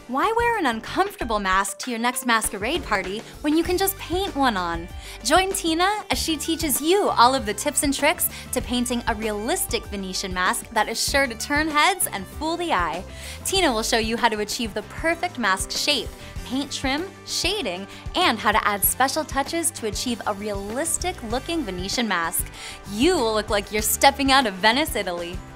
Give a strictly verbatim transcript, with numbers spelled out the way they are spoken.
Why wear an uncomfortable mask to your next masquerade party when you can just paint one on? Join Tina as she teaches you all of the tips and tricks to painting a realistic Venetian mask that is sure to turn heads and fool the eye. Tina will show you how to achieve the perfect mask shape, paint trim, shading, and how to add special touches to achieve a realistic looking Venetian mask. You will look like you're stepping out of Venice, Italy.